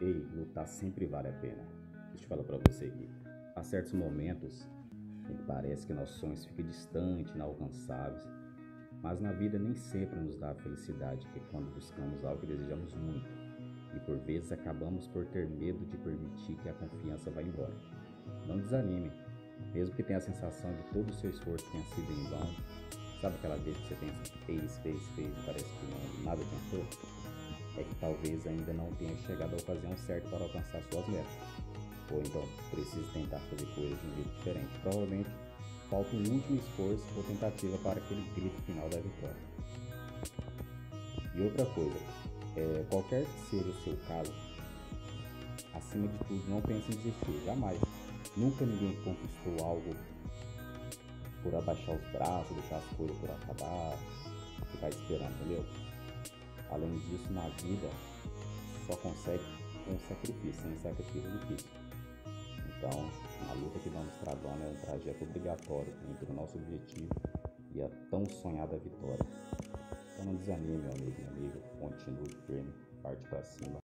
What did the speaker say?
Ei, lutar sempre vale a pena. Deixa eu falar pra você aqui. Há certos momentos em que parece que nossos sonhos ficam distantes, inalcançáveis, mas na vida nem sempre nos dá a felicidade que é quando buscamos algo que desejamos muito e por vezes acabamos por ter medo de permitir que a confiança vá embora. Não desanime, mesmo que tenha a sensação de todo o seu esforço tenha sido em vão. Sabe aquela vez que você pensa que fez e parece que nada adiantou? É que talvez ainda não tenha chegado a ocasião certa para alcançar suas metas. Ou então precisa tentar fazer coisas de um jeito diferente. Provavelmente falta um último esforço ou tentativa para aquele grito final da vitória. E outra coisa, qualquer que seja o seu caso, acima de tudo não pense em desistir, jamais. Nunca ninguém conquistou algo por abaixar os braços, deixar as coisas por acabar, ficar esperando, entendeu? Além disso, na vida, só consegue com sacrifício, sem sacrifício é difícil. Então, a luta que vamos travando é um trajeto obrigatório entre o nosso objetivo e a tão sonhada vitória. Então não desanime, meu amigo, minha amiga, continue firme, parte para cima.